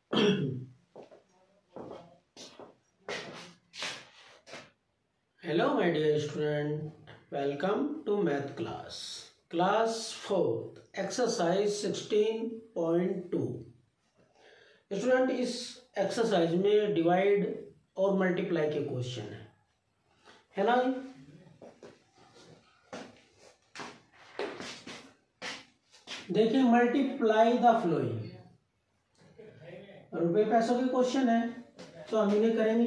Hello my dear student, welcome to math class 4 exercise 16.2। Student इस exercise में divide और multiply के question है ना। देखिए मल्टीप्लाई द फ्लोइंग, रुपए पैसों के क्वेश्चन है तो हम इन्हें करेंगे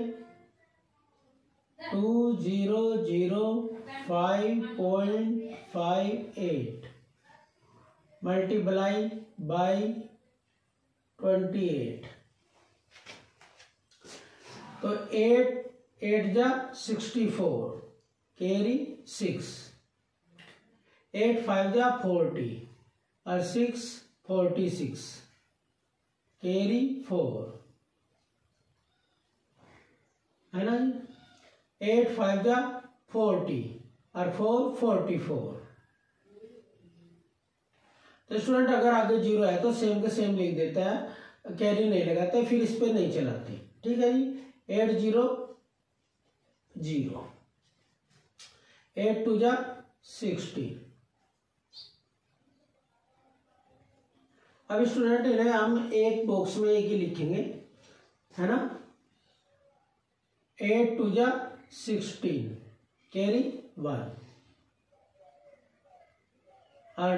2005.58 मल्टीप्लाई बाय 28, तो 8 जा 64 कैरी 6, 8 5 जा 40 और 6 46 कैरी 4 है ना। 8 5 जा 40 और 4 44। तो स्टूडेंट अगर आगे जीरो है तो सेम के सेम लिख देता है, कैरी नहीं लगाते, फिर इस पे नहीं चलाते। ठीक है जी। 8 0 0, 8 2 जा 60। अब स्टूडेंट इन्हें हम एक बॉक्स में एक ही लिखेंगे, है ना। 8 2 जा 16 कैरी 1 और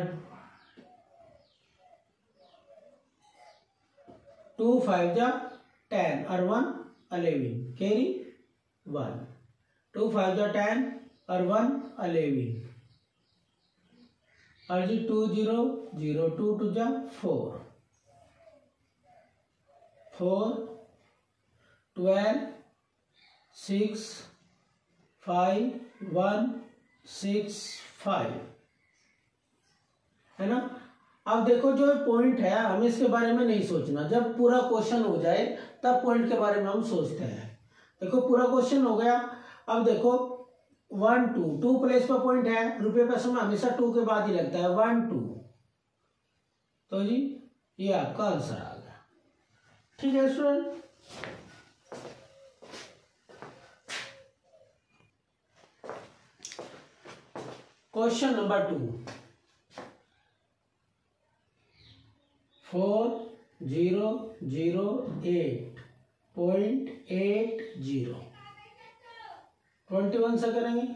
2 5 जा 10 और 1 11 कैरी 1, 2 5 जा 10 और 1 11 और जी 2 0 0, 2 2 जा 4 4 12 6 5 1 6 5 है ना। अब देखो जो पॉइंट है हमें इसके बारे में नहीं सोचना, जब पूरा क्वेश्चन हो जाए तब पॉइंट के बारे में हम सोचते हैं। देखो पूरा क्वेश्चन हो गया। अब देखो 1 2 प्लेस पर पॉइंट है, रुपये पैसों में हमेशा 2 के बाद ही लगता है 1 2, तो जी ये आपका आंसर आ गया। ठीक है स्टूडेंट। क्वेश्चन नंबर 2, 4008.80 21 से करेंगे।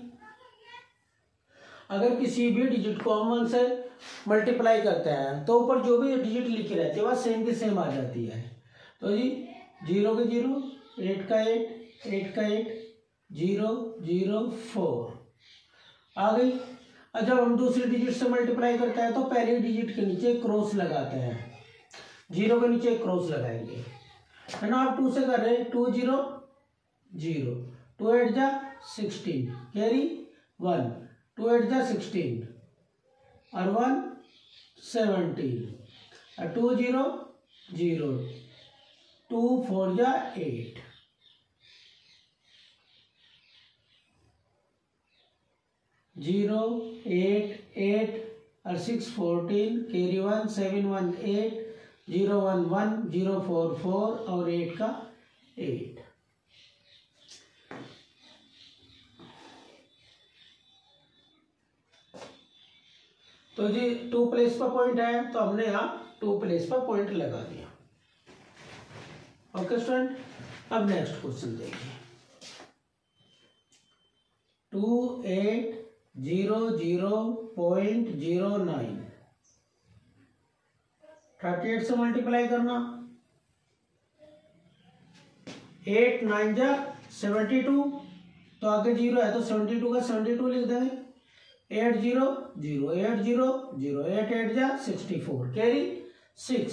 अगर किसी भी डिजिट को हम 1 से मल्टीप्लाई करते हैं तो ऊपर जो भी डिजिट लिखी रहती है वह सेम की सेम आ जाती है। तो जी 0 के 0, 8 का 8, 8 का 8, 0 0 4 आ गई। और जब हम दूसरी डिजिट से मल्टीप्लाई करते हैं तो पहली डिजिट के नीचे क्रॉस लगाते हैं, 0 के नीचे क्रॉस लगाएंगे, है ना। आप 2 से कर रहे हैं 2 0 0, 2 8 जा 16 कैरी 1, 2 8 जा 16 और 1 17 और 2 0 0, 2 4 जा 8 0 8 8 और 6 14 कैरी 1 7 1 8 0 1 1 0 4 4 और 8 का 8। तो जी 2 प्लेस पर पॉइंट है तो हमने यहाँ 2 प्लेस पर पॉइंट लगा दिया। Okay student. अब नेक्स्ट क्वेश्चन देखिए 2800.09 38 से मल्टीप्लाई करना, 8 9 जा 72, तो आगे 0 है तो 72 का 72 लिख देंगे। 8 0 0, 8 0 0, 8 8 जा 64 कैरी 6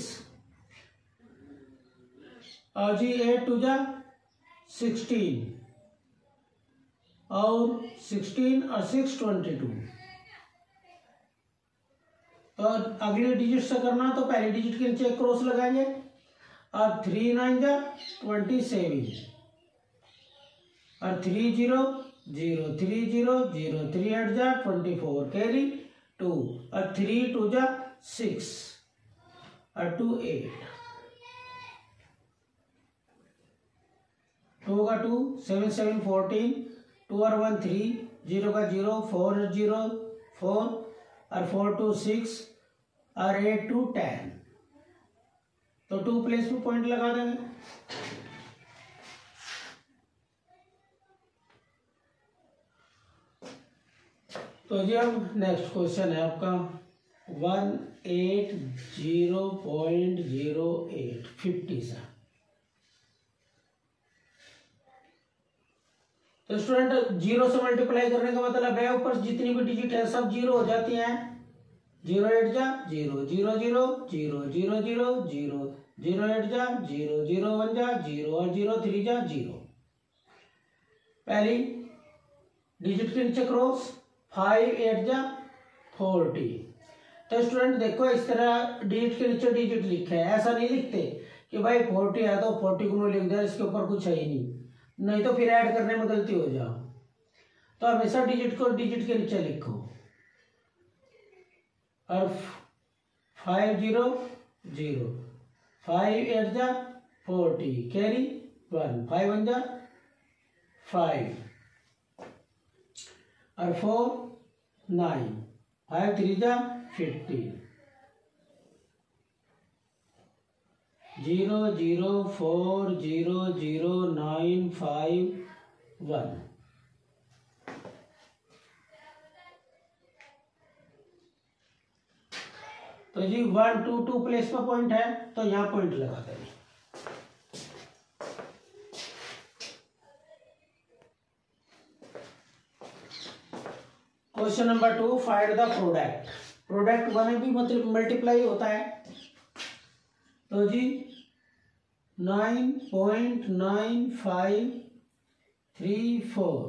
और जी 8 2 जा 16 और 16 और 6 22। तो अगली डिजिट से करना तो पहली डिजिट के नीचे क्रॉस लगाएंगे। अब 3 9 जा 27 और 3 0 0 3 0 0, 3 8 जा 24 कैरी 2 और 3 2 जा 6 और 2 8। का 2, 7 7 14, 2 और 1 3, 0 का 0, 4 0 4 और 4 2 6 और 8 2 10। तो 2 प्लेस पे पॉइंट लगा देंगे। तो जी अब नेक्स्ट क्वेश्चन है आपका 180.08 50 सा। तो स्टूडेंट जीरो से मल्टीप्लाई करने का मतलब है ऊपर जितनी भी डिजिट है सब जीरो हो जाती हैं। 0 8 जा 0 0 0 0 0 0 0 0 8 जा 0 0 1 जा 0 और 0 3 जा 0। पहली डिजिट के नीचे क्रॉस 5 8 जा 40। तो स्टूडेंट देखो इस तरह डिजिट के नीचे डिजिट लिखे है, ऐसा नहीं लिखते कि भाई 40 है तो 40 को लिख दिया, इसके ऊपर कुछ है ही नहीं तो फिर ऐड करने में गलती हो जाओ। तो हमेशा डिजिट को डिजिट के नीचे लिखो। और 5 0 0 5 8 जा 40 कैरी 1 5 1 जा 5 और 4 9 5 3 जा 15 0 0 4 0 0 9 5 1। तो जी 1 2 2 प्लेस पर पॉइंट है तो यहाँ पॉइंट लगा देंगे। Question number 2 find the product. Product one भी मतलब मल्टीप्लाई होता है। तो जी 9.9534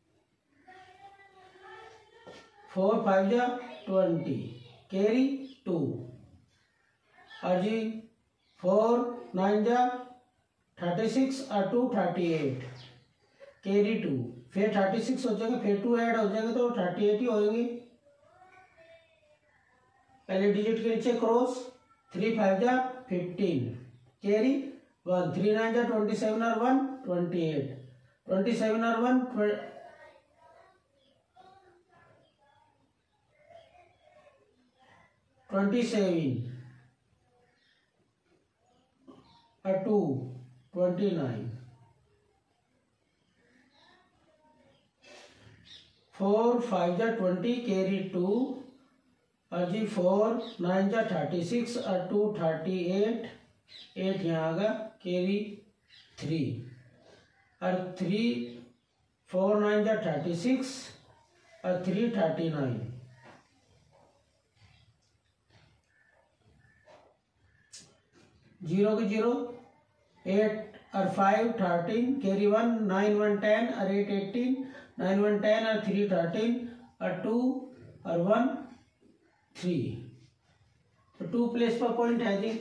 4 5 जा 20 कैरी 2 और जी 4 9 जा 36 और 2 38 कैरी 2 फिर 36 हो जाएगा फिर 2 ऐड हो जाएगा तो 38 ही होंगे। पहले डिजिट के नीचे क्रॉस 3 5 जा 15 कैरी 1 3 9 जा 27 और 1 28 27 और 1 27 और 2 29 4 5 जा 20 कैरी 2 और जी 4 9 जा 36 और 2 38 8 यहाँ आगा कैरी 3 और 3 4 9 जा 36 और 3 39 0 के 0 8 और 5 13 कैरी 1 9 1 10 और 8 18 9 1 10 और 3 13 और 2 और 1 3। तो 2 प्लेस पर पॉइंट है जी।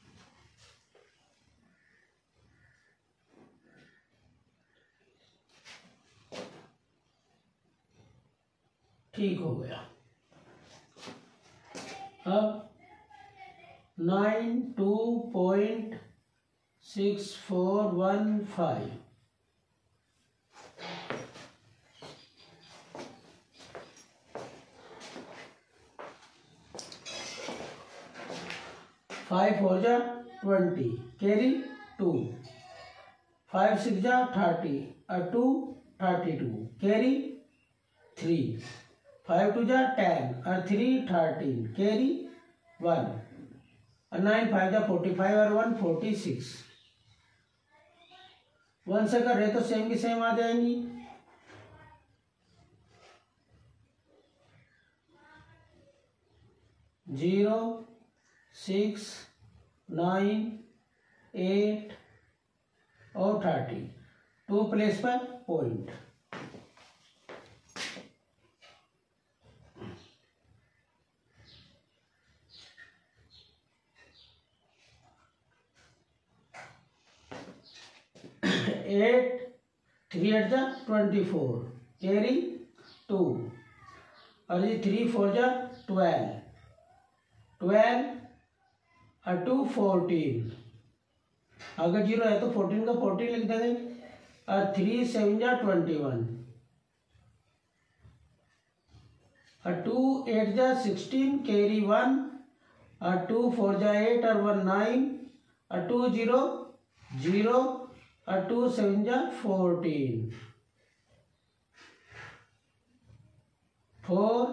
ठीक हो गया। अब 92.6415 5 4 जा 20 कैरी 2 5 6 जा 30 और 2 32 कैरी 3 5 2 जा 10 और 3 13 कैरी 1 और 9 5 जा 45 और 1 46। 1 से कर रहे तो सेम की सेम आ जाएंगी। जीरो 6 9 8 और 30 2 प्लेस पर पॉइंट। एट 3 8 जा 24 कैरी 2 और जी 3 4 जा 12 12 और 2 14। अगर 0 है तो 14 का 14 लिख देंगे और 3 7 जा 21 और 2 8 जा 16 कैरी 1 और 2 4 जा 8 और 1 9 और 2 0 0 और 2 7 जा 14 4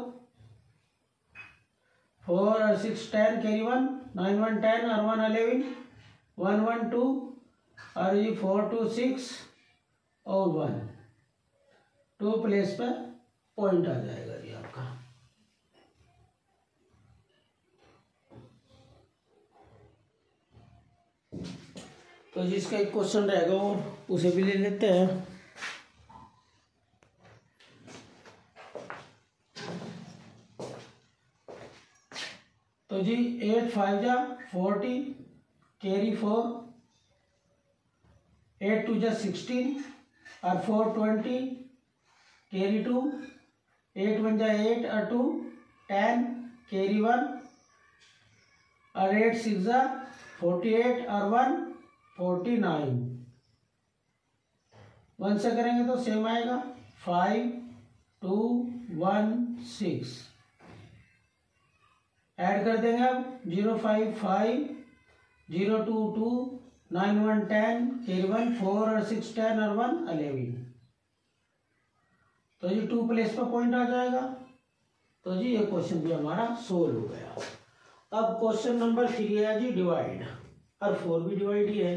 4 और 6 10 कैरी 1 9 1 10 और 1 11 1 1 2 और ये 4 2 6 और 1 2 प्लेस पर पॉइंट आ जाएगा जी आपका। तो जिसका एक क्वेश्चन रहेगा वो उसे भी ले लेते हैं। तो जी 8 5 जा 40 कैरी 4 8 2 जा 16 और 4 20 कैरी 2 8 1 जा 8 और 2 10 कैरी 1 और 8 6 जा 48 और 1 49 1 से करेंगे तो सेम आएगा 5 2 1 6 ऐड कर देंगे अब 0 5 5 0 2 2 9 1 10 कैरी 1 4 और 6 10 और 1 11 तो जी 2 प्लेस पर पॉइंट आ जाएगा। तो जी ये क्वेश्चन भी हमारा सोल्व हो गया। अब क्वेश्चन नंबर 3 है जी डिवाइड और 4 भी डिवाइड ही है।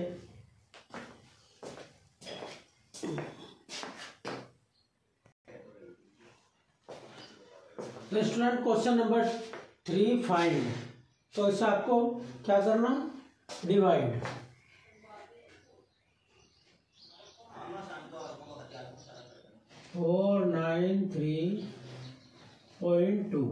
तो स्टूडेंट क्वेश्चन नंबर 3 फाइंड। तो इससे आपको क्या करना, डिवाइड। फोर 493.2।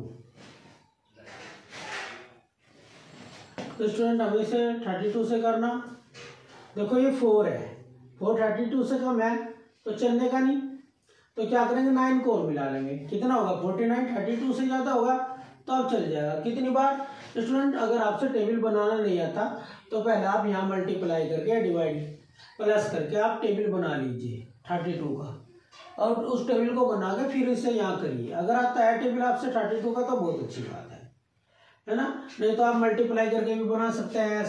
तो स्टूडेंट हमें से 32 से करना। देखो ये 4 है, 4 32 से कम है तो चलने का नहीं, तो क्या करेंगे 9 को और मिला लेंगे। कितना होगा 49, 32 से ज़्यादा होगा तो अब चल जाएगा। कितनी बार स्टूडेंट, अगर आपसे टेबल बनाना नहीं आता तो पहले आप यहाँ मल्टीप्लाई करके डिवाइड प्लस करके आप टेबल बना लीजिए 32 का, और उस टेबल को बना के फिर इसे यहाँ करिए। अगर आता है टेबल आपसे 32 का तो बहुत अच्छी बात है ना। नहीं तो आप मल्टीप्लाई करके भी बना सकते हैं,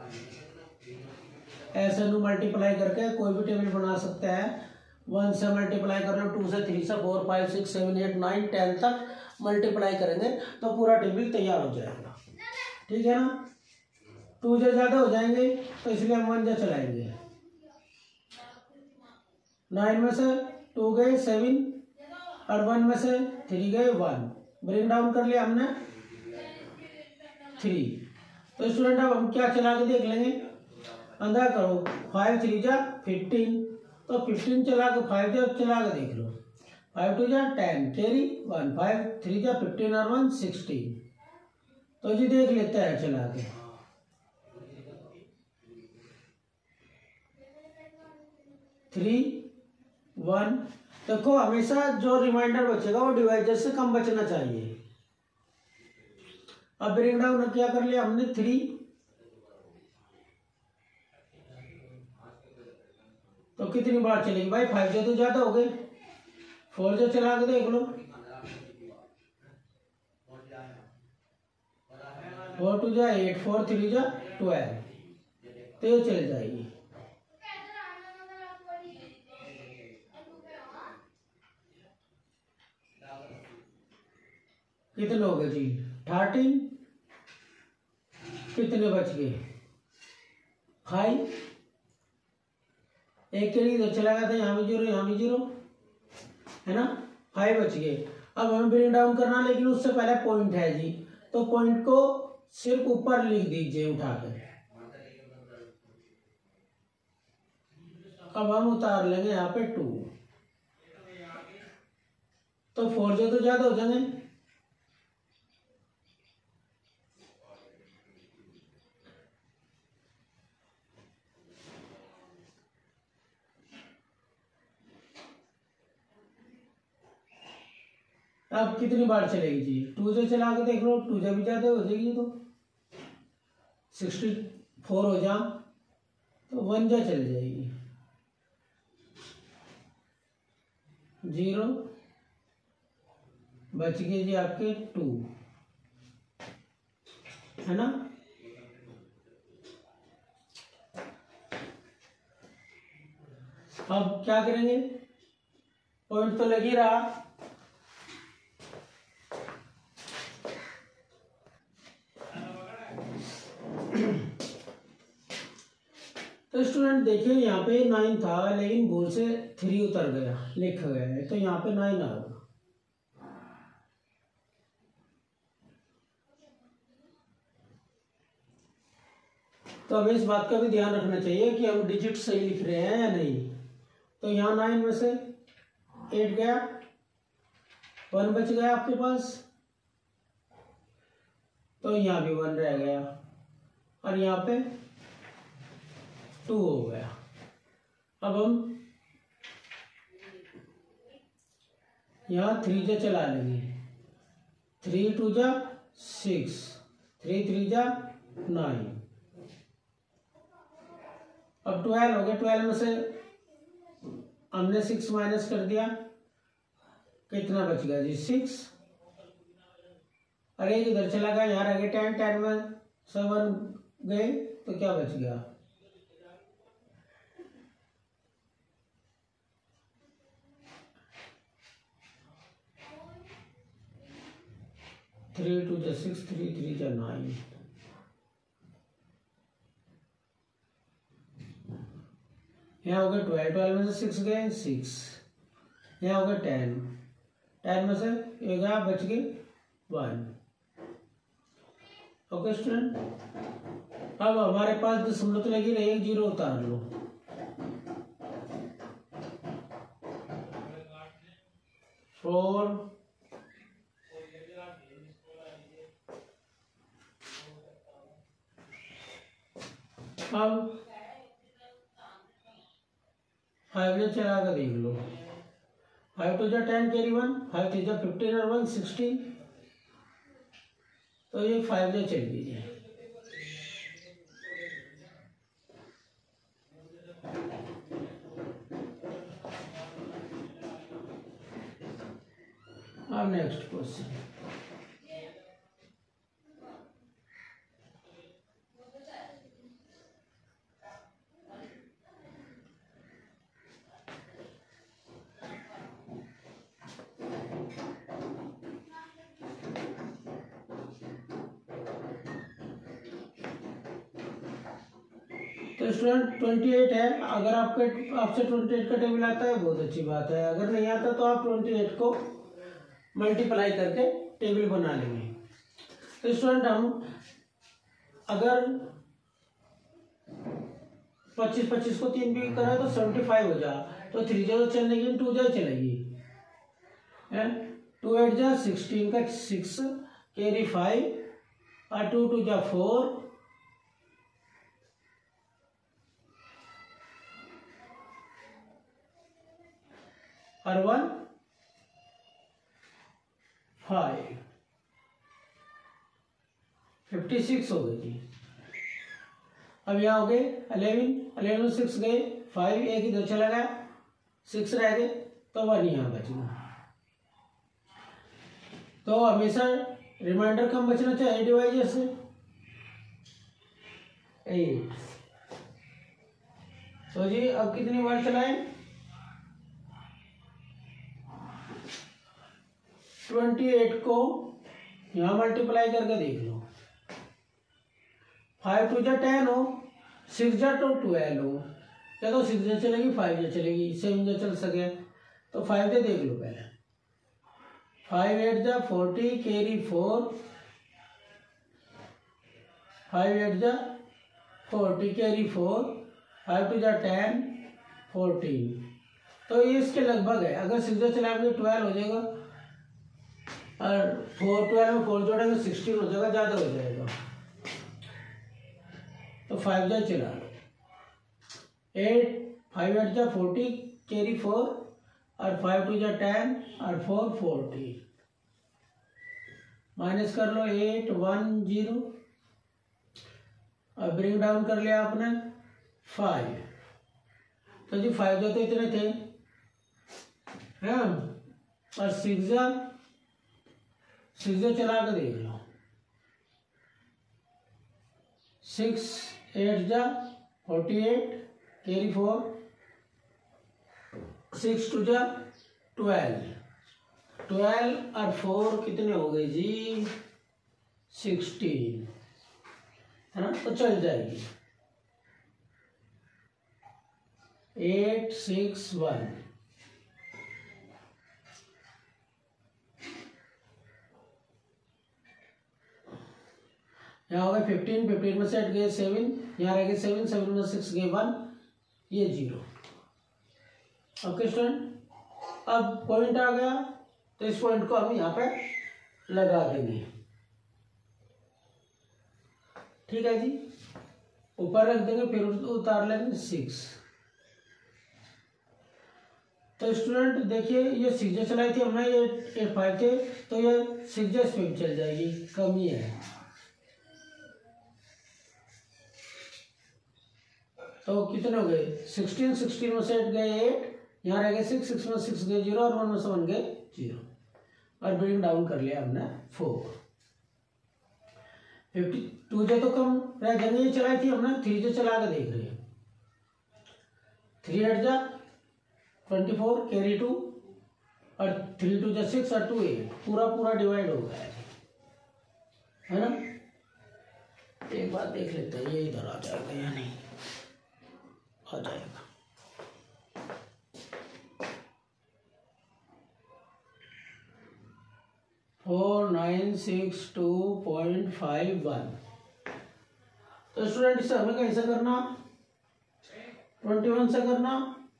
ऐसे मल्टीप्लाई करके कोई भी टेबल बना सकते हैं। 1 से मल्टीप्लाई कर लो, 2 से 3 से 4 5 6 7 8 9 10 तक मल्टीप्लाई करेंगे तो पूरा टेबल तैयार हो जाएगा। ठीक है ना। 2 जो ज़्यादा हो जाएंगे तो इसलिए हम 1 जो चलाएंगे। 9 में से 2 गए 7 और 1 में से 3 गए 1, ब्रेक डाउन कर लिया हमने 3। तो स्टूडेंट अब हम क्या चला के देख लेंगे, अंदाजा करो 5 3 जा 15, तो 15 चला के 5 जा चला के देख लो। 5 2 जा 10 कैरी 1, 5 3 जा 15 और 1 16। तो जी देख लेते हैं चला के। 3 1। देखो हमेशा जो रिमाइंडर बचेगा वो डिवाइजर से कम बचना चाहिए। अब ब्रेक डाउन क्या कर लिया हमने 3, तो कितनी बार चलेगी भाई 5 जो तो ज्यादा हो गए। 4 जो चला के देख लो, 4 2 जा 8 4 3 जा 12, तो ये चल जाएगी। कितने हो गए जी 13, कितने बच गए 5, एक के लिए तो चला गया था, यहाँ भी 0 यहाँ भी 0 है ना, 5 बच गए। अब हमें ब्रेक डाउन करना, लेकिन उससे पहले पॉइंट है जी, तो पॉइंट को सिर्फ ऊपर लिख दीजिए उठाकर। अब हम उतार लेंगे यहाँ पे 2, तो 4 जो तो ज्यादा हो जाएंगे। अब कितनी बार चलेगी जी 2 से चला के देख लो, 2 से भी ज्यादा हो जाएगी तो 64 हो जा, तो 1 जा चल जाएगी। 0 बच गए जी आपके 2, है ना। अब क्या करेंगे, पॉइंट तो लग ही रहा, तो स्टूडेंट देखिए यहाँ पे 9 था लेकिन भूल से 3 उतर गया, लिखा गया है, तो यहाँ पे 9 आ गया। तो हमें इस बात का भी ध्यान रखना चाहिए कि हम डिजिट सही लिख रहे हैं या नहीं। तो यहाँ 9 में से 8 गया, 1 बच गया आपके पास, तो यहाँ भी 1 रह गया और यहाँ पे 2 हो गया। अब हम यहाँ 3 जा चला लेंगे, 3 2 जा 6, 3 3 जा 9, अब 12 हो गया। 12 में से हमने 6 माइनस कर दिया, कितना बच गया जी 6, और एक इधर चला गया, यहाँ रह गया 10, 10 में 7 गए, तो क्या बच गया 3 2 जा 6, 3 3 जा 9, यहाँ हो गया 12, 12 में से 6 गए 6, यहाँ हो गया 10, 10 में से एक गया, बच गए 1। ओके स्टूडेंट, अब हमारे पास दशमलव तो लगी रही, 1 0 उतार लो, फोर, अब 5 ने चला कर देख लो, 5 2 जा 10 कैरी 1, 5 3 जा 15 और 1 16, तो ये 5 ने चल दीजिए। अब नेक्स्ट क्वेश्चन, तो स्टूडेंट 28 है, अगर आपसे 28 का टेबल आता है बहुत अच्छी बात है, अगर नहीं आता तो आप 28 को मल्टीप्लाई करके टेबल बना लेंगे। तो स्टूडेंट हम अगर 25 को 3 भी करा तो 75 हो जा, तो 3 जा चलेगी, 2 जा चलेगी, 2 8 जा 16 का 6 कैरी 5 और 2 2 जा 4 और 1 5, 56 हो गई जी। अब यहाँ हो गए 11 में 6 गए, 5 एक इधर चला गया, 6 रह गए, तो 1 यहाँ बच गया। तो हमेशा रिमाइंडर कम बचना चाहिए डिवाइजर से, 8। तो जी अब कितनी बार चलाएं, 28 को यहाँ मल्टीप्लाई करके देख लो, 5 2 जा 10 हो, 6 जा तो 12 हो, या तो 6 जा चलेगी 5 जा चलेगी, 7 जा चल सके, तो 5 जा देख लो पहले, 5 8 जा 40 कैरी 4, 5 8 जा 40 कैरी 4, 5 2 जा 10 14, तो ये इसके लगभग है। अगर 6 जा चलाएंगे 12 हो जाएगा, और 4 12 में 4 जोड़ेंगे 16 हो जाएगा, ज़्यादा हो जाएगा, तो 5 जा चला लो, 8 5 8 जा 40 कैरी 4 और 5 2 जा 10 और 4 40, माइनस कर लो 8 1 0 और ब्रिंग डाउन कर लिया आपने 5, तो जी 5 जो तो इतने थे, है, और सिक्स चला के देख लो। 6 8 जा 48, कैरी 4, 6 2 जा 12 और 4 कितने हो गए जी? 16, है ना, तो चल जाएगी। 8 6 1, यहाँ हो गए 15 में से हट गए 7, यहाँ रह गए 7 में 6 गए 1, ये 0। ओके स्टूडेंट, अब पॉइंट आ गया तो इस पॉइंट को हम यहाँ पे लगा देंगे। ठीक है जी, ऊपर रख देंगे, फिर उतार लेंगे 6। तो स्टूडेंट देखिए, ये 6 चलाई थी हमने, ये 5 थे, तो ये 6 इस पे चल जाएगी, कमी है। तो कितने हो गए? 16 में से 8 गए 8, यहाँ रह गए 6 में 6 गए 0, और 1 में से 1 गए 0, और ब्रिंग डाउन कर लिया हमने 4। 52 तो कम रह जाएंगे, ये चलाई थी हमने, 3 चला के देख रहे हैं। 3 8 जा 24, कैरी 2, और 3 2 जा 6 और 2 8, पूरा डिवाइड हो गया है ना। एक बात देख लेते हैं, ये इधर आ जाएगा या नहीं, आ जाएगा। 4962.51। तो स्टूडेंट इसे हमें कैसे करना? 21 से करना।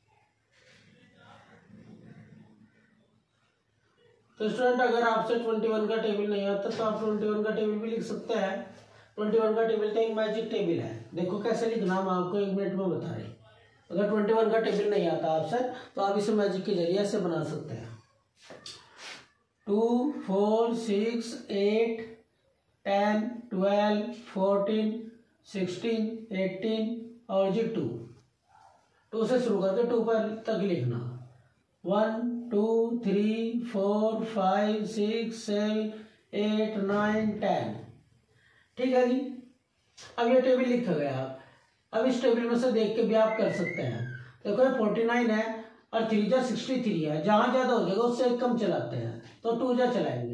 तो स्टूडेंट अगर आपसे 21 का टेबल नहीं आता तो आप 21 का टेबल भी लिख सकते हैं। 21 का टेबल तो एक मैजिक टेबल है, देखो कैसे लिखना हम आपको 1 मिनट में बता रहे हैं। अगर 21 का टेबल नहीं आता आपसे तो आप इसे मैजिक के जरिए से बना सकते हैं। 2 4 6 8 10 12 14 16 18 और जी 2 से शुरू करके 2 पर तक लिखना। 1 2 3 4 5 6 7 8 9 10। ठीक है जी, अब ये टेबल लिखा गया। अब इस टेबल में से देख के भी आप कर सकते हैं। देखो 49 है और 3 जा 63 है, जहां ज्यादा हो जाएगा उससे एक कम चलाते हैं, तो 2 जा चलाएंगे।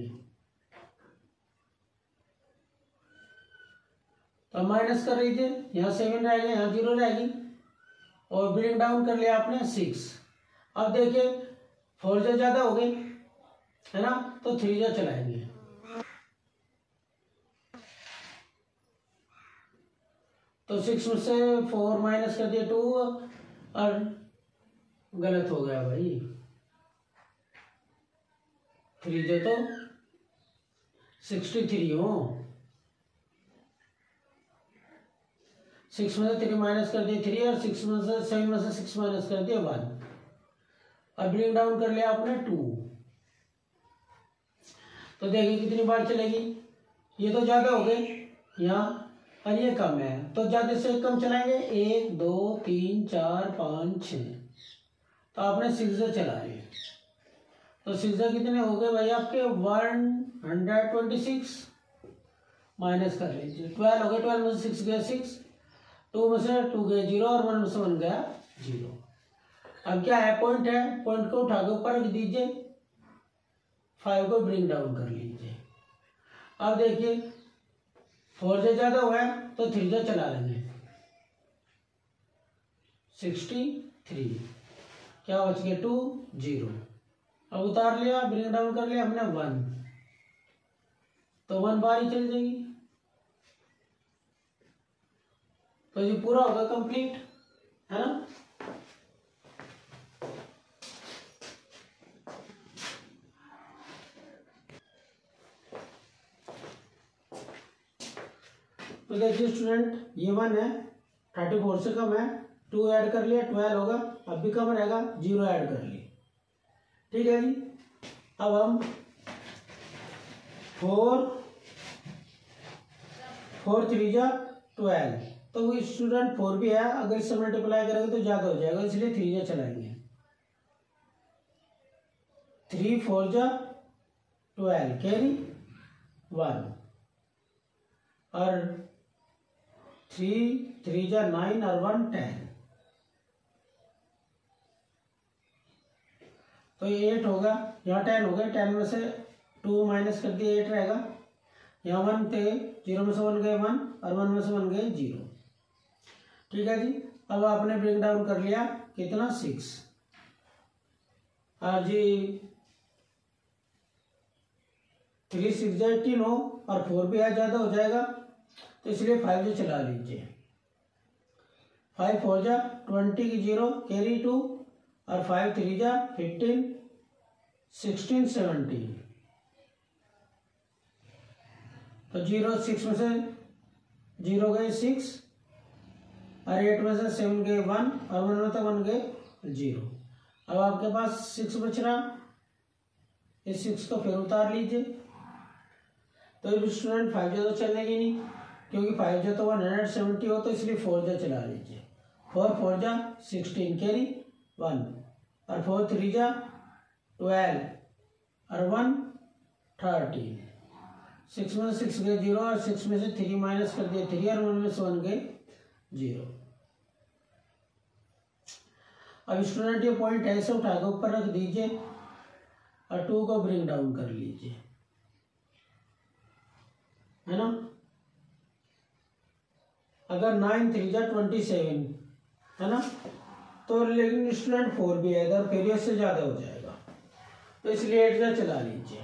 तो माइनस कर लीजिए, यहाँ 7 रहेगा, यहाँ 0 रहेगी, और ब्रिंग डाउन कर लिया आपने 6। अब देखिए 4 जा ज्यादा हो गई है ना, तो 3 जा चलाएंगे। तो 6 में से 4 माइनस कर दिया 2, और गलत हो गया भाई, 3 जो तो 63 हो। 6 में से 3 माइनस कर दिया 3, और 6 में से 7 में से 6 माइनस कर दिया 1। अब ब्रिंग डाउन कर लिया आपने 2। तो देखिए कितनी बार चलेगी, ये तो ज्यादा हो गए यहाँ, और ये कम है, तो ज्यादा से कम चलाएंगे। 1 2 3 4 5 6, तो आपने 6 से चला लिया। तो 6 से कितने हो गए भाई आपके? 126। माइनस कर लीजिए, 12 हो गए, 12 में से 6 गया 6, 2 में से 2 गया 0, और 1 में से 1 गया 0। अब क्या है? पॉइंट है, पॉइंट को उठा के ऊपर रख दीजिए, 5 को ब्रिंग डाउन कर लीजिए। अब देखिए 4 से ज्यादा हुआ है तो 3 से चला लेंगे। 63, क्या बच गया? 2 0। अब उतार लिया, ब्रिंग डाउन कर लिया हमने 1, तो 1 बार ही चल जाएगी। तो ये पूरा होगा कंप्लीट, है ना। तो देखिए स्टूडेंट, ये 1 है, 34 से कम है, 2 ऐड कर लिया 12 होगा, अब भी कम रहेगा, 0 ऐड कर लिया। ठीक है जी, अब हम 4 3 जा 12, तो वो स्टूडेंट 4 भी है, अगर इससे मल्टीप्लाई करेंगे तो ज्यादा हो जाएगा, इसलिए 3 जा चलाएंगे। 3 4 जा 12 कैरी 1 और 3 3 जा 9 और 1 10। तो ये 8 होगा, यहाँ 10 हो गया, 10 में से 2 माइनस कर दिए 8 रहेगा, यहाँ 1 थे, 0 में से 1 गए 1 और 1 में से 1 गए 0। ठीक है जी। अब आपने ब्रेक डाउन कर लिया कितना 6 और जी 3 6 जा 18 हो और 4 भी ज़्यादा हो जाएगा तो इसलिए 5 जो चला लीजिए। 5 4 जा 20 की 0 कैरी 2 और 5 3 जा 15 16 17। तो 0 6 में से 0 गए 6 और 8 में से 7 गए 1 और 1 में से 1 गए 0। अब आपके पास 6 बच रहा, इस 6 को फिर उतार लीजिए। तो स्टूडेंट 5 जो तो चलेगी नहीं क्योंकि 5 जो तो 170 हो, तो इसलिए 4 जो चला लीजिए। 4 4 जा 16 कैरी 1 और 4 3 जा 12 और 1 13। 6 में से 6 गए 0 और 6 में से 3 माइनस कर दिए 3 और 1 में से 1 गए 0। अब स्टूडेंट ये पॉइंट ऐसे उठा के ऊपर रख दीजिए और 2 को ब्रिंग डाउन कर लीजिए, है ना। अगर 9 3 जा 27 है ना, तो लेकिन स्टूडेंट 4 भी है इधर, फिर इससे ज्यादा हो जाएगा, तो इसलिए 8 जा चला लीजिए।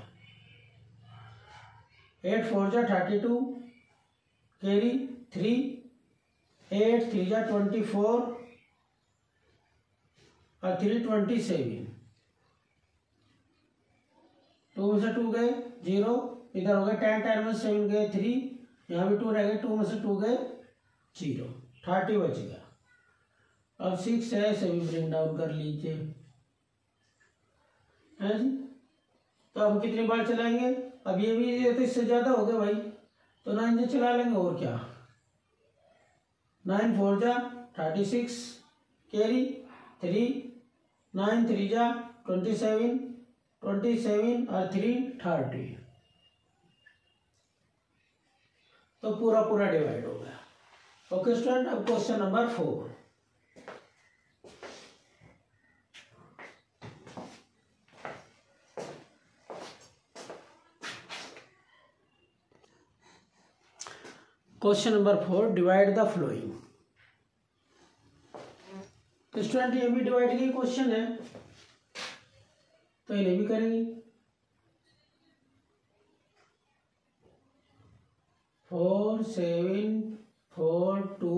8 4 जा 32 कैरी 3 8 3 जा 24 और 3 27। 2 में से 2 गए 0, इधर हो गए 10 10 में से 7 गए 3, यहाँ भी 2 रह गए, 2 में से 2 गए 0, 30 बच गया। अब 6 है, इसे भी ब्रिंग डाउन कर लीजिए, है जी। तो अब कितनी बार चलाएंगे, अब ये भी तो इससे ज्यादा हो गया भाई, तो 9 से चला लेंगे और क्या। 9 4 जा 36 कैरी 3 9 3 जा 27 27 और 3 30। तो पूरा पूरा डिवाइड हो गया। ओके स्टूडेंट, अब question number 4। Question number 4, divide the following. तो स्टूडेंट ये भी डिवाइड की क्वेश्चन है, तो इन्हें भी करेंगे। 4 7 4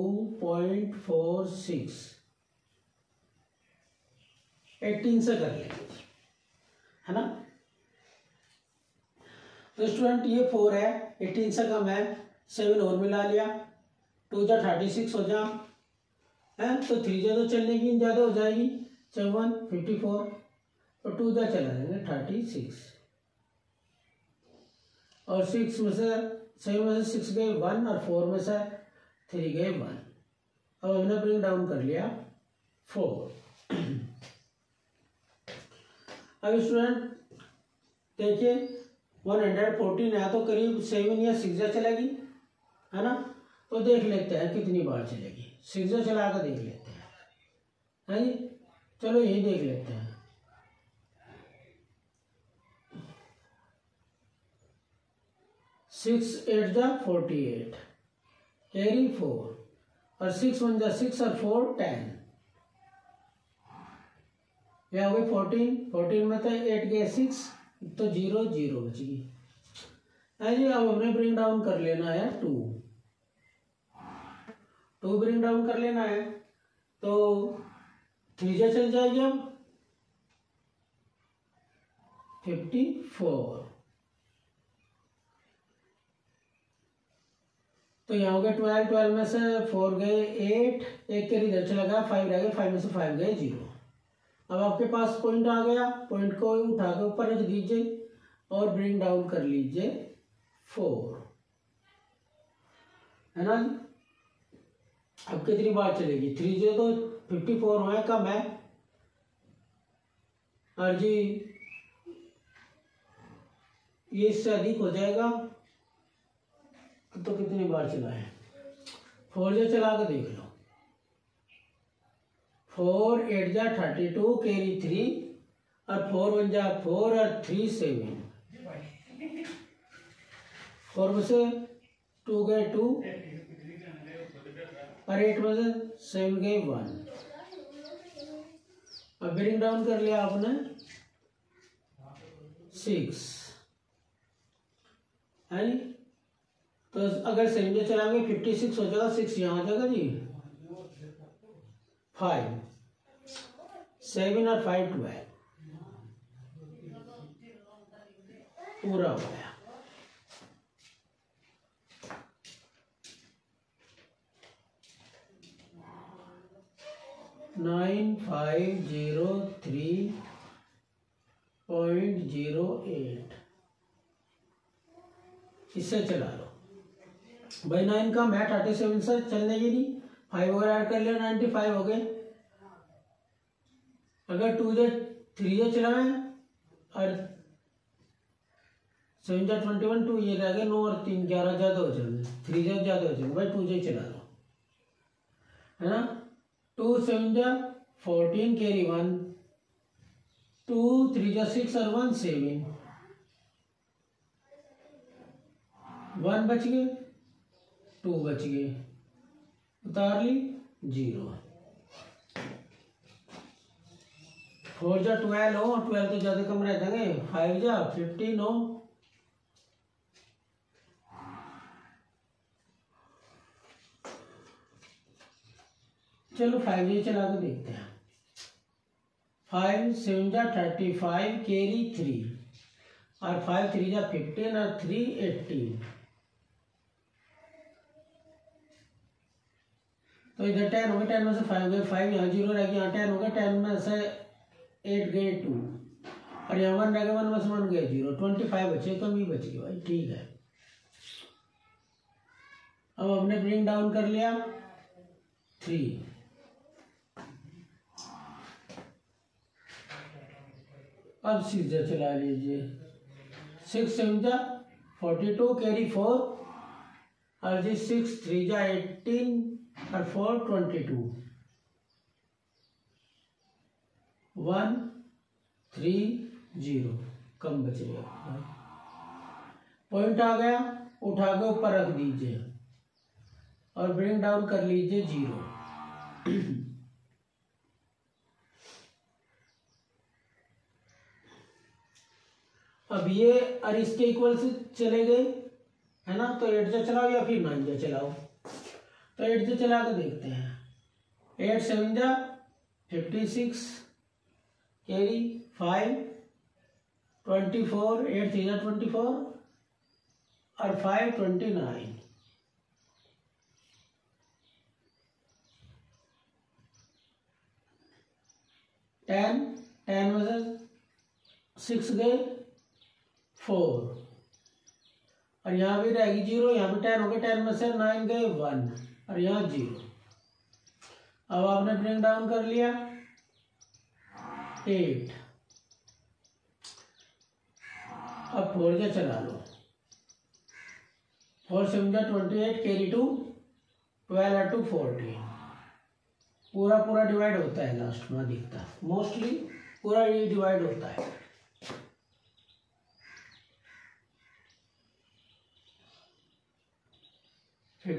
2.46 18 से कर लेंगे, है ना। तो स्टूडेंट ये 4 है, 18 से कम है, 7 और मिला लिया, 2 जा 36 हो जा, है तो 3 जा तो चलने की ज्यादा हो जाएगी, 7 54 तो 2 जा चला लेंगे 36 और 6 में से 7 में से 6 गए 1 और 4 में से 3 गए 1। अब हमने ब्रिंग डाउन कर लिया 4। अब स्टूडेंट देखिए 114 है तो करीब 7 या 6 जा चलेगी, है ना। तो देख लेते हैं कितनी बार चलेगी, 6 जा चला कर देख लेते हैं, है जी। चलो यही देख लेते हैं। 6 8 जा 48 कैरी 4 और 6 1 जा 6 और 4 10। यह हो गई 14 में तो 8 गए 6 तो 0 0 बच गई, है जी। अब हमने ब्रिंग डाउन कर लेना है 2 ब्रिंग डाउन कर लेना है, तो 3 जा चल जाएगी अब 54। तो यहाँ हो गया 12 में से 4 गए 8, एक के इधर चला गया 5 रह गए, 5 में से 5 गए 0। अब आपके पास पॉइंट आ गया, पॉइंट को उठा के ऊपर रख दीजिए और ब्रिंग डाउन कर लीजिए 4, है ना। अब कितनी बार चलेगी, 3 जो तो 54 है कम है, और जी ये इससे अधिक हो जाएगा तो कितनी बार चला है? 4 जा चला के देख लो। 4 8 जा 32 कैरी 3 और 4 1 जा 4 और 3 7। 4 में से 2 गए 2 और 8 में से 7 गए 1। अब ब्रिंग डाउन कर लिया आपने 6 है नी। तो अगर 7 जो चलाएंगे 56 हो जाएगा। 6 यहाँ आ जाएगा जी। 5 7 और 5 12 पूरा हो गया। नाइन 503.08 इससे चला लो भाई। 9 का मैं 37 से चलने के लिए 5 वगैरह ऐड कर लिया 95 हो गए। अगर 2 से 3 से चलाएं और 7 जा 21 2 ये रह गए 9 और 3 11 ज़्यादा हो जाएंगे। 3 से ज़्यादा हो जाएंगे भाई। 2 से चला लो है ना। 2 7 जा 14 कैरी 1 2 3 जा 6 और 1 7 1 बच गए 2 बच गए उतार ली 0। 4 जा 12 हो 12 तो ज्यादा कम रह जाएंगे। 5 जा 15 हो चलो 5 ये चला के देखते हैं। 5 7 जा 35 कैरी 3 और 5 3 जा 15 और 3 18। तो इधर 10 हो गए। 10 में से 5 गए 5 यहाँ 0 रह गया। यहाँ 10 हो गया। 10 में से 8 गए 2 और यहाँ 1 रह गया। 1 में से 1 गए 0। 25 बचे कम ही बच गए भाई। ठीक है। अब हमने ब्रिंग डाउन कर लिया 3। अब 6 जा चला लीजिए। 6 7 जा 42 कैरी 4 और जी 6 3 जा 18 और 4 22 1 3 0 कम बचेगा। पॉइंट आ गया उठा के ऊपर रख दीजिए और ब्रिंग डाउन कर लीजिए 0। अब ये और इसके इक्वल से चले गए है ना। तो 8 से चलाओ या फिर 9 से चलाओ। तो 8 से चला के देखते हैं। 8 7 जा 56 कैरी 5 24 8 3 जा 24 और 5 29 10 में से 6 गए 4 और यहाँ भी रहेगी 0। यहाँ भी 10 हो गए। 10 में से 9 गए 1 और यहाँ 0। अब आपने ब्रिंग डाउन कर लिया 8। अब 4 जा चला लो। 4 7 जा 28 कैरी 2 12 और 2 14 पूरा पूरा डिवाइड होता है। लास्ट में दिखता है मोस्टली पूरा ये डिवाइड होता है। है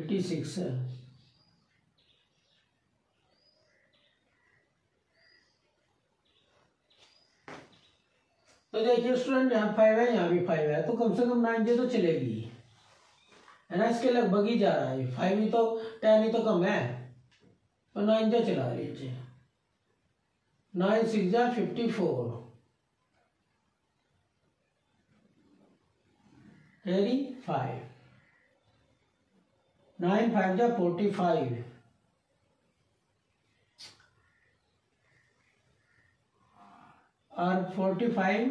तो देखिए स्टूडेंट यहाँ 5 है यहाँ भी 5 है तो कम से कम 9 तो चलेगी है ना। इसके लगभग ही जा रहा है। 5 ही तो 10 ही तो कम है तो 9 जो चला लीजिए। 9 6 जा 54 कैरी 5 9 5 जा 45 और 45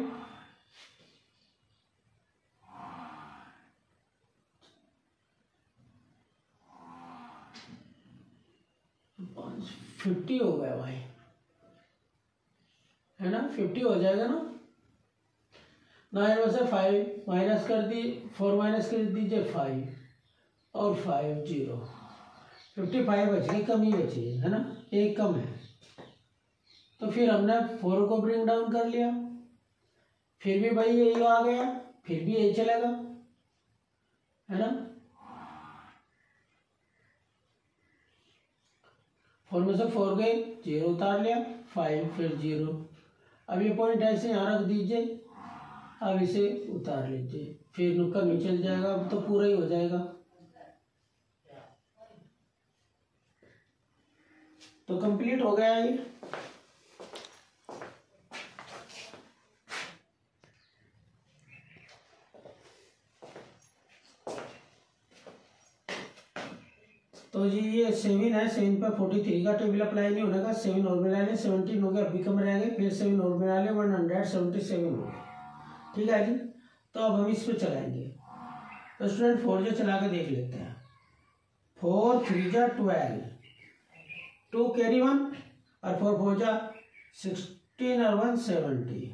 50 हो गया भाई है ना। 50 हो जाएगा ना। 9 में से 5 माइनस कर दी, 4 माइनस कर दीजिए 5 और 5 0, 55 बच गई, कम ही बची है ना, एक कम है। तो फिर हमने 4 को ब्रिंग डाउन कर लिया, फिर भी भाई यही आ गया, फिर भी यही चलेगा, है ना। 4 में से 4 गए, 0 उतार लिया, 5 फिर 0। अब ये पॉइंट ऐसे यहाँ रख दीजिए, अब इसे उतार लीजिए, फिर नुक्का भी चल जाएगा, अब तो पूरा ही हो जाएगा। तो कंप्लीट हो गया ये। तो जी ये 7 है, 7 पर 43 का टेबल अप्लाई नहीं होने का, 7 और मिला ले, 17 हो गया, अभी कम रह गए, फिर 7 और मिला ले, 177 हो गया। ठीक है जी। तो अब हम इस पे चलाएंगे। तो स्टूडेंट 4 जो चला के देख लेते हैं। 4 3 जा 12, 2 कैरी 1 और 4 4 जा 16 और 1 70।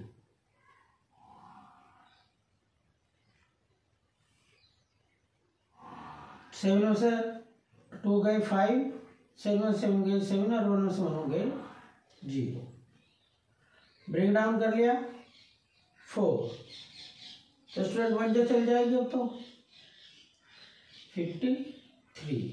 सेवन में से 2 गए 5, 7 7 गए 7 और 1 से 1 हो गए 0। ब्रिंग डाउन कर लिया 4, तो स्टूडेंट 1 जो चल जाएगी अब तो 53,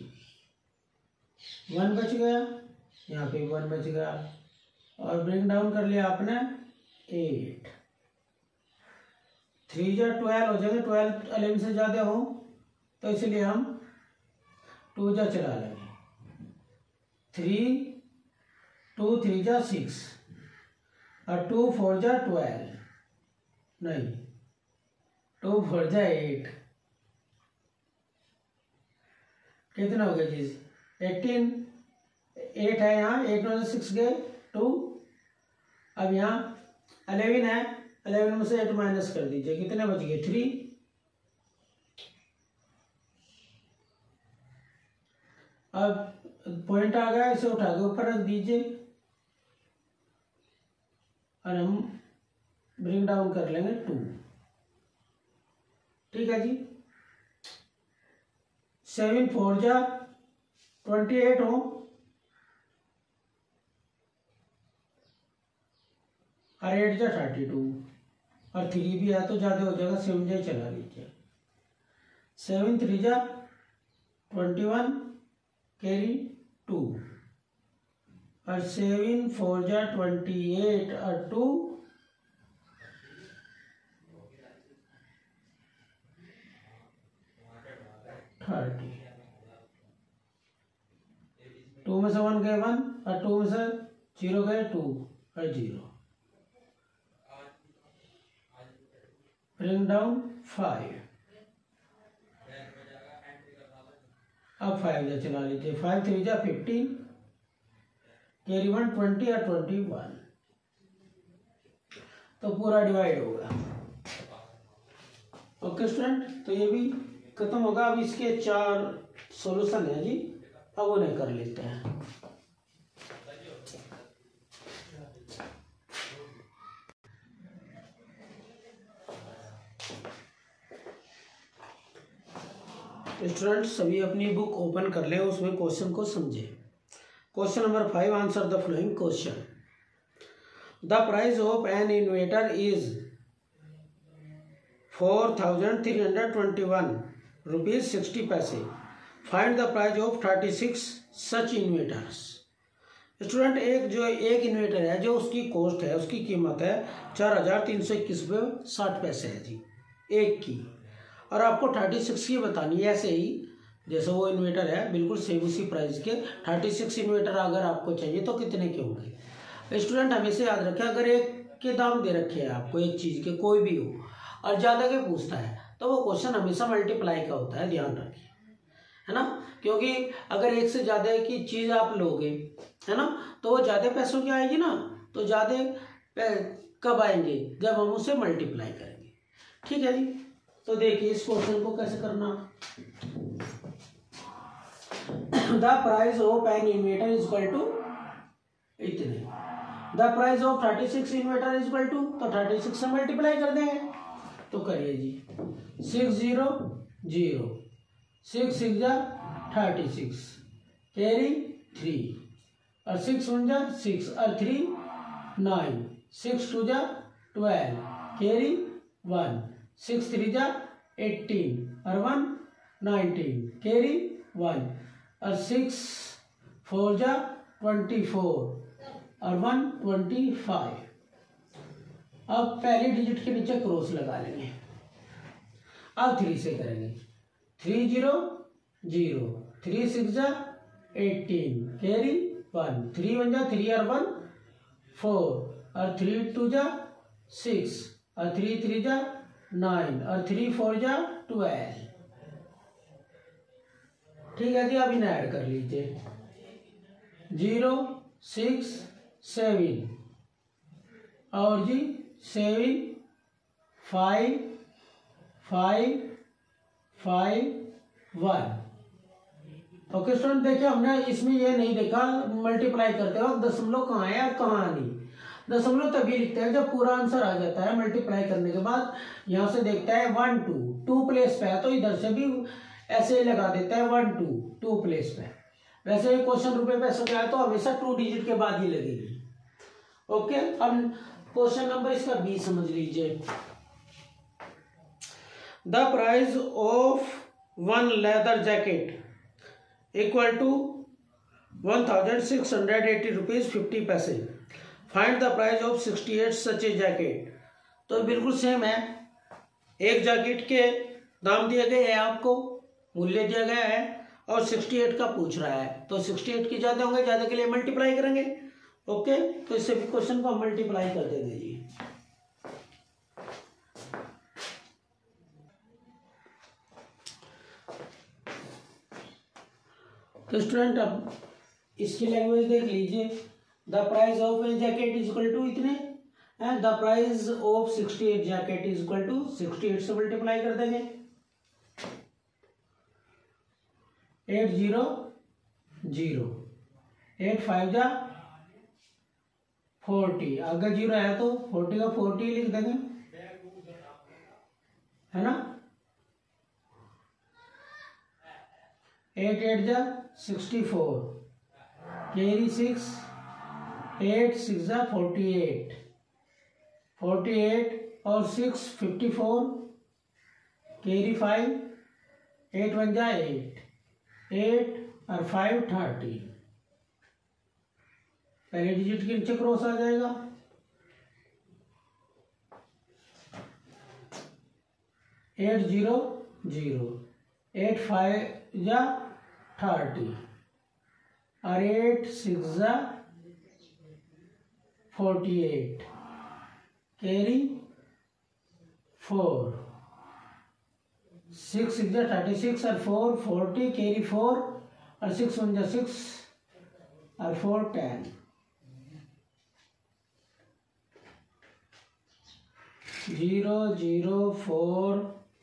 1 बच गया, यहाँ पे 1 बच गया, और ब्रिंग डाउन कर लिया आपने 8, 3 जा 12 हो जाएंगे, 12 11 से ज़्यादा हो, तो इसलिए हम 2 जा चला लेंगे। 2 3 जा 6 और 2 4 जा 12, नहीं 2 4 जा 8, कितना हो गया जी 18, 8 है यहाँ, 8 में से 6 गए 2, अब यहाँ 11 है, 11 में से 8 माइनस कर दीजिए, कितने बच गए 3। अब पॉइंट आ गया, इसे उठा के ऊपर रख दीजिए और हम ब्रिंग डाउन कर लेंगे 2। ठीक है जी। 7 4 जा 28 हो और 8 जा 32 और 3 भी है तो ज्यादा हो जाएगा, 7 जा चला लीजिए। 7 3 जा 21 कैरी 2 और 7 4 जा 28 और 2 30, 2 में से 1 गए 1 और 2 में से 0 गए 2 और 0। ब्रिंग डाउन 5, अब 5 जा चला लीजिए, 5 3 जा 15 कैरी 1 20 और 21, तो पूरा डिवाइड होगा। ओके स्टूडेंट, तो ये भी खत्म होगा। अब इसके 4 सॉल्यूशन है जी, अब उन्हें कर लेते हैं। स्टूडेंट सभी अपनी बुक ओपन कर लें, उसमें क्वेश्चन को समझे। Question number 5, answer the following question. The price of an inverter is 4321 rupees 60 पैसे। Find the price of 36 such inverters. Student एक इन्वेटर है, जो उसकी कॉस्ट है, उसकी कीमत है 4321 है जी, एक की, और आपको 36 की बतानी है। ऐसे ही जैसे वो इन्वेटर है बिल्कुल सेम उसी प्राइस के 36 इन्वेटर अगर आपको चाहिए तो कितने के होंगे। स्टूडेंट हमेशा याद रखें, अगर एक के दाम दे रखे हैं आपको एक चीज़ के, कोई भी हो, और ज़्यादा के पूछता है तो वो क्वेश्चन हमेशा मल्टीप्लाई का होता है, ध्यान रखिए, है ना। क्योंकि अगर एक से ज़्यादा की चीज़ आप लोगे, है ना, तो वो ज़्यादा पैसों की आएगी ना, तो ज़्यादा कब आएंगे, जब हम उसे मल्टीप्लाई करेंगे। ठीक है जी। तो देखिए इस क्वेश्चन को कैसे करना। The price of an inverter is equal to इतने। The price of 36 inverter is equal to, तो 36 से मल्टीप्लाई कर देंगे, तो करिए जी। 6 0 0, 6 6 जा 36, कैरी 3 और 6 1 जा 6 और 3 9, 6 2 जा 12, कैरी 1, 6 3 जा 18 और 1 19, कैरी 1 और 6 4 जा 24 और 1 25। अब पहली डिजिट के नीचे क्रॉस लगा लेंगे। अब 3 से करेंगे। 3 0 0, 3 6 जा 18, कैरी 1, 3 1 जा 3 और 1 4 और 3 2 जा 6 और 3 3 जा 9 और 3 4 जा 12। ठीक है जी, अब इन्हें ऐड कर लीजिए। 0 6 7 और जी 7 5 5 5 1। ओके स्टूडेंट, देखिए हमने इसमें ये नहीं देखा मल्टीप्लाई करते वक्त दशमलव कहाँ है और कहाँ नहीं। दशमलव तभी लिखते हैं जब पूरा आंसर आ जाता है। मल्टीप्लाई करने के बाद यहाँ से देखता है 1 2, 2 प्लेस पे है तो इधर से भी ऐसे ही लगा देता है 1 2, 2 प्लेस पे। वैसे क्वेश्चन रुपए पैसों के आए तो हमेशा 2 डिजिट के बाद ही लगेगी। ओके, अब क्वेश्चन नंबर इसका 20 समझ लीजिए। The price of 1 leather jacket equal to 1680 rupees 50 पैसे। Find the price of 68 such a jacket. तो बिल्कुल सेम है, एक जैकेट के दाम दिए गए हैं, आपको मूल्य दिया गया है और 68 का पूछ रहा है तो 68 के ज्यादा होंगे, ज्यादा के लिए मल्टीप्लाई करेंगे। ओके, तो इससे भी क्वेश्चन को मल्टीप्लाई कर देंगे जी। तो स्टूडेंट अब इसकी लैंग्वेज देख लीजिए। The price of a jacket is equal to इतने and the price of 68 jacket is equal to 68 से मल्टीप्लाई कर देंगे। 8 0 0, 8 5 जा 40, अगर 0 है तो 40 का 40 लिख देंगे, है ना। 8 8 जा 64, कैरी 6, 8 6 जा 48, 48 और 6 54, कैरी 5, 8 1 जा 8, 8 और 5 30। पहले डिजिट के नीचे क्रॉस आ जाएगा। एट 0 0, 8 5 जा 30 और 8 6 जा 48, कैरी 4, 6 6 जा 36 और 4 40, कैरी 4 और 6 1 जा 6 और 4 10। 0 0 4